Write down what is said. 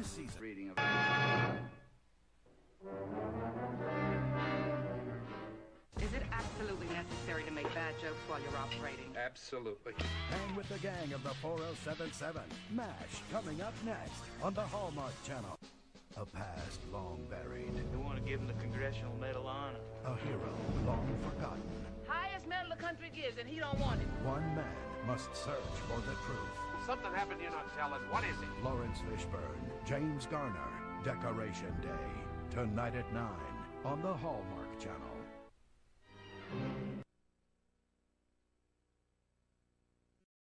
This season. Reading of. Is it absolutely necessary to make bad jokes while you're operating? Absolutely. Hang with the gang of the 4077. MASH coming up next on the Hallmark Channel. A past long buried. We want to give him the Congressional Medal of Honor. A hero long forgotten. Highest medal the country gives, and he don't want it. One man must search for the truth. Something happened you're not telling. What is it? Lawrence Fishburne, James Garner, Decoration Day. Tonight at 9 on the Hallmark Channel.